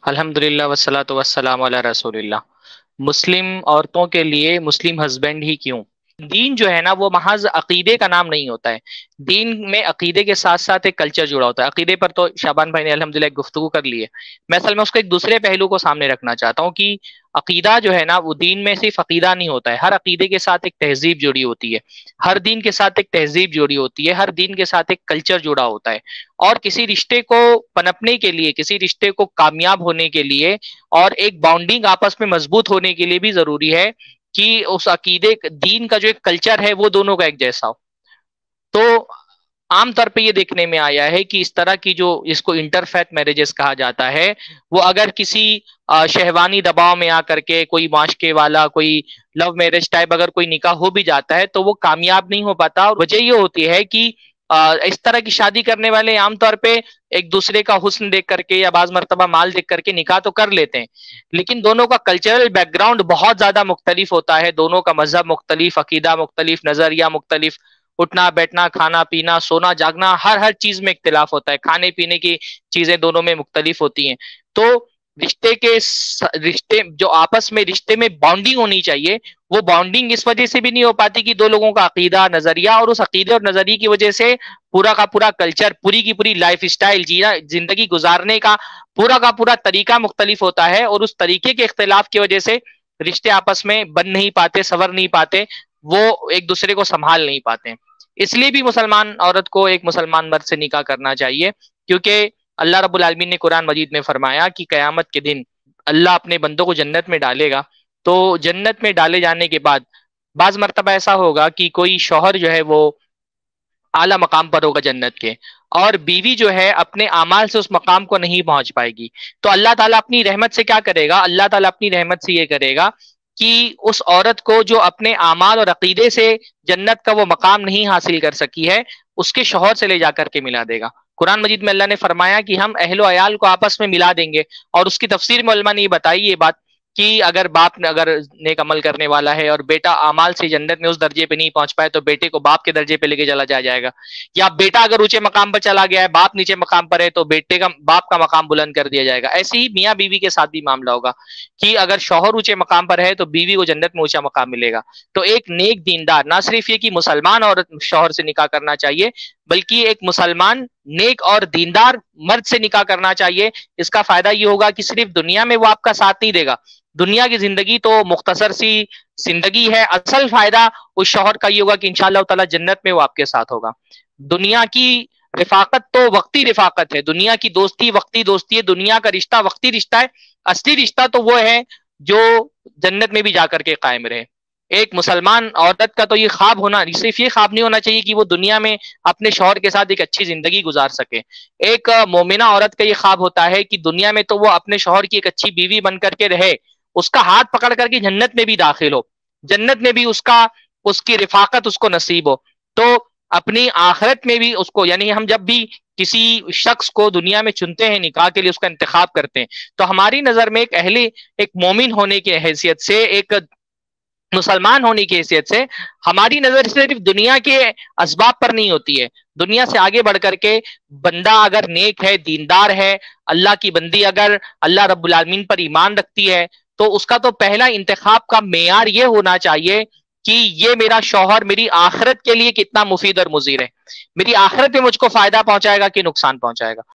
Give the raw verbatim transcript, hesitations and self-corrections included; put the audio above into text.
الحمدللہ والصلاۃ والسلام علی رسول اللہ۔ مسلم عورتوں کے لیے مسلم ہسبینڈ ہی کیوں؟ دین جو ہے نا وہ محض عقیدے کا نام نہیں ہوتا ہے۔ دین میں عقیدے کے ساتھ ساتھ ایک کلچر جڑا ہوتا ہے۔ عقیدے پر تو شابان بھائی نے الحمدللہ ایک گفتگو کر لی ہے۔ میں اصل میں اس کے ایک دوسرے پہلو کو سامنے رکھنا چاہتا ہوں کہ عقیدہ جو ہے نا وہ دین میں صرف عقیدہ نہیں ہوتا ہے، ہر عقیدے کے ساتھ ایک تہذیب جڑی ہوتی ہے، ہر دین کے ساتھ ایک تہذیب جڑی ہوتی ہے، ہر دین کے ساتھ ایک کلچر جڑا ہوتا ہے۔ اور کسی رشتے کو پنپنے کے لیے، کسی رشتے کو کامیاب ہونے کے لیے اور ایک باؤنڈنگ آپس میں مضبوط ہونے کے لیے بھی ضروری ہے کہ اس عقیدے دین کا جو ایک کلچر ہے وہ دونوں کا ایک جیسا ہو۔ تو عام طور پہ یہ دیکھنے میں آیا ہے کہ اس طرح کی جو اس کو انٹر فیتھ میرجز کہا جاتا ہے، وہ اگر کسی آ، شہوانی دباؤ میں آ کر کے کوئی معاشقے والا، کوئی لو میرج ٹائپ اگر کوئی نکاح ہو بھی جاتا ہے تو وہ کامیاب نہیں ہو پاتا۔ اور وجہ یہ ہوتی ہے کہ آ، اس طرح کی شادی کرنے والے عام طور پہ ایک دوسرے کا حسن دیکھ کر کے یا بعض مرتبہ مال دیکھ کر کے نکاح تو کر لیتے ہیں، لیکن دونوں کا کلچرل بیک گراؤنڈ بہت زیادہ مختلف ہوتا ہے، دونوں کا مذہب مختلف، عقیدہ مختلف، نظریہ مختلف، اٹھنا بیٹھنا، کھانا پینا، سونا جاگنا، ہر ہر چیز میں اختلاف ہوتا ہے، کھانے پینے کی چیزیں دونوں میں مختلف ہوتی ہیں۔ تو رشتے کے س- رشتے جو آپس میں رشتے میں بانڈنگ ہونی چاہیے، وہ بانڈنگ اس وجہ سے بھی نہیں ہو پاتی کہ دو لوگوں کا عقیدہ نظریہ، اور اس عقیدے اور نظریے کی وجہ سے پورا کا پورا کلچر، پوری کی پوری لائف اسٹائل، جینا زندگی گزارنے کا پورا کا پورا طریقہ مختلف ہوتا ہے، اور اس طریقے کے اختلاف کی وجہ سے رشتے آپس میں بن نہیں پاتے، سنور نہیں پاتے، وہ ایک دوسرے کو سنبھال نہیں پاتے۔ اس لیے بھی مسلمان عورت کو ایک مسلمان مرد سے نکاح کرنا چاہیے، کیونکہ اللہ رب العالمین نے قرآن مجید میں فرمایا کہ قیامت کے دن اللہ اپنے بندوں کو جنت میں ڈالے گا، تو جنت میں ڈالے جانے کے بعد بعض مرتبہ ایسا ہوگا کہ کوئی شوہر جو ہے وہ اعلیٰ مقام پر ہوگا جنت کے، اور بیوی جو ہے اپنے اعمال سے اس مقام کو نہیں پہنچ پائے گی، تو اللہ تعالیٰ اپنی رحمت سے کیا کرے گا؟ اللہ تعالیٰ اپنی رحمت سے یہ کرے گا کہ اس عورت کو جو اپنے اعمال اور عقیدے سے جنت کا وہ مقام نہیں حاصل کر سکی ہے، اس کے شوہر سے لے جا کر کے ملا دے گا۔ قرآن مجید میں اللہ نے فرمایا کہ ہم اہل و عیال کو آپس میں ملا دیں گے، اور اس کی تفسیر میں علماء نے یہ بتائی یہ بات کہ اگر باپ نے اگر نیک عمل کرنے والا ہے اور بیٹا اعمال سے جنت میں اس درجے پہ نہیں پہنچ پائے، تو بیٹے کو باپ کے درجے پہ لے کے چلا جایا جائے گا، یا بیٹا اگر اونچے مقام پر چلا گیا ہے، باپ نیچے مقام پر ہے، تو بیٹے کا باپ کا مقام بلند کر دیا جائے گا۔ ایسے ہی میاں بیوی کے ساتھ بھی معاملہ ہوگا کہ اگر شوہر اونچے مقام پر ہے تو بیوی کو جنت میں اونچا مقام ملے گا۔ تو ایک نیک دیندار، نہ صرف یہ کہ مسلمان عورت شوہر سے نکاح کرنا چاہیے، بلکہ ایک مسلمان نیک اور دیندار مرد سے نکاح کرنا چاہیے۔ اس کا فائدہ یہ ہوگا کہ صرف دنیا میں وہ آپ کا ساتھ نہیں دے گا، دنیا کی زندگی تو مختصر سی زندگی ہے، اصل فائدہ اس شوہر کا یہ ہوگا کہ انشاءاللہ تعالی جنت میں وہ آپ کے ساتھ ہوگا۔ دنیا کی رفاقت تو وقتی رفاقت ہے، دنیا کی دوستی وقتی دوستی ہے، دنیا کا رشتہ وقتی رشتہ ہے، اصلی رشتہ تو وہ ہے جو جنت میں بھی جا کر کے قائم رہے۔ ایک مسلمان عورت کا تو یہ خواب ہونا، صرف یہ خواب نہیں ہونا چاہیے کہ وہ دنیا میں اپنے شوہر کے ساتھ ایک اچھی زندگی گزار سکے۔ ایک مومنہ عورت کا یہ خواب ہوتا ہے کہ دنیا میں تو وہ اپنے شوہر کی ایک اچھی بیوی بن کر کے رہے، اس کا ہاتھ پکڑ کر کے جنت میں بھی داخل ہو، جنت میں بھی اس کا اس کی رفاقت اس کو نصیب ہو۔ تو اپنی آخرت میں بھی اس کو، یعنی ہم جب بھی کسی شخص کو دنیا میں چنتے ہیں نکاح کے لیے، اس کا انتخاب کرتے ہیں، تو ہماری نظر میں ایک اہل ایک مومن ہونے کی حیثیت سے، ایک مسلمان ہونے کی حیثیت سے، ہماری نظر صرف دنیا کے اسباب پر نہیں ہوتی ہے، دنیا سے آگے بڑھ کر کے بندہ اگر نیک ہے، دیندار ہے، اللہ کی بندی اگر اللہ رب العالمین پر ایمان رکھتی ہے، تو اس کا تو پہلا انتخاب کا معیار یہ ہونا چاہیے کہ یہ میرا شوہر میری آخرت کے لیے کتنا مفید اور مضر ہے، میری آخرت میں مجھ کو فائدہ پہنچائے گا کہ نقصان پہنچائے گا۔